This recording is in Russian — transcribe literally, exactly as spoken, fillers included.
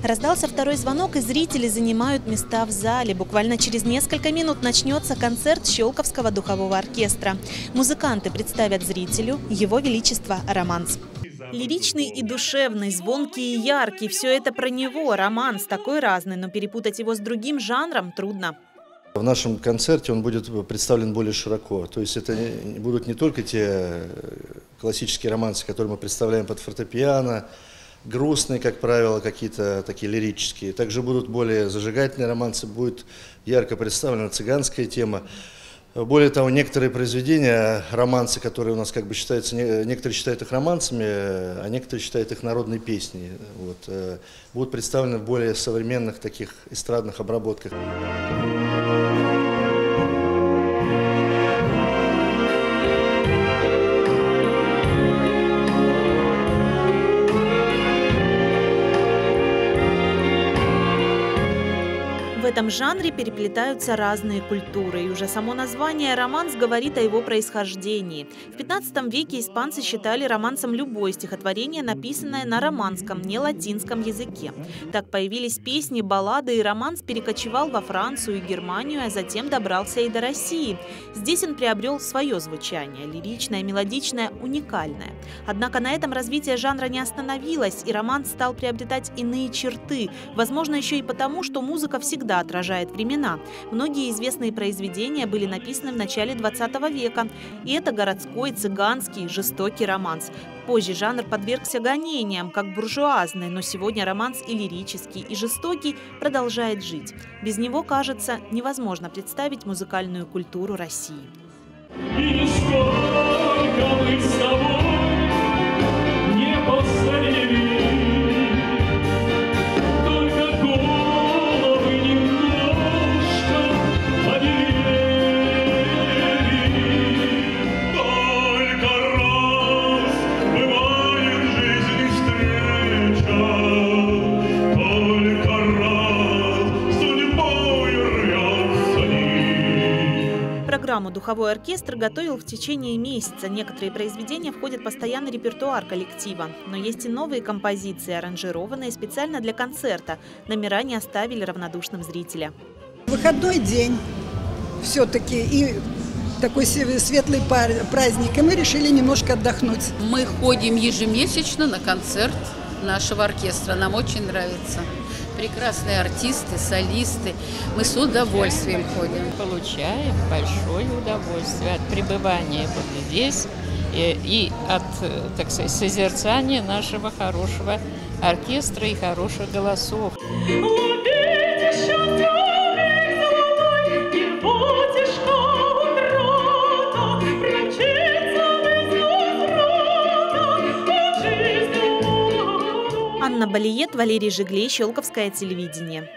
Раздался второй звонок, и зрители занимают места в зале. Буквально через несколько минут начнется концерт Щелковского духового оркестра. Музыканты представят зрителю Его Величество «Романс». Лиричный и душевный, звонкий и яркий – все это про него. Романс такой разный, но перепутать его с другим жанром трудно. В нашем концерте он будет представлен более широко. То есть это будут не только те классические романсы, которые мы представляем под фортепиано, грустные, как правило, какие-то такие лирические. Также будут более зажигательные романсы, будет ярко представлена цыганская тема. Более того, некоторые произведения, романсы, которые у нас как бы считаются, некоторые считают их романсами, а некоторые считают их народной песней, вот, будут представлены в более современных таких эстрадных обработках. В этом жанре переплетаются разные культуры, и уже само название «романс» говорит о его происхождении. В пятнадцатом веке испанцы считали романсом любое стихотворение, написанное на романском, не латинском языке. Так появились песни, баллады, и романс перекочевал во Францию и Германию, а затем добрался и до России. Здесь он приобрел свое звучание – лиричное, мелодичное, уникальное. Однако на этом развитие жанра не остановилось, и романс стал приобретать иные черты. Возможно, еще и потому, что музыка всегда отражает времена. Многие известные произведения были написаны в начале двадцатого века. И это городской, цыганский, жестокий романс. Позже жанр подвергся гонениям, как буржуазный, но сегодня романс и лирический, и жестокий продолжает жить. Без него, кажется, невозможно представить музыкальную культуру России. Программу «Духовой оркестр» готовил в течение месяца. Некоторые произведения входят в постоянный репертуар коллектива. Но есть и новые композиции, аранжированные специально для концерта. Номера не оставили равнодушным зрителя. Выходной день все-таки и такой светлый праздник, и мы решили немножко отдохнуть. Мы ходим ежемесячно на концерт нашего оркестра. Нам очень нравится. Прекрасные артисты, солисты. Мы с удовольствием ходим. Получаем большое удовольствие от пребывания вот здесь и, и от, так сказать, созерцания нашего хорошего оркестра и хороших голосов. Анна Балиет, Валерий Жиглей, Щелковское телевидение.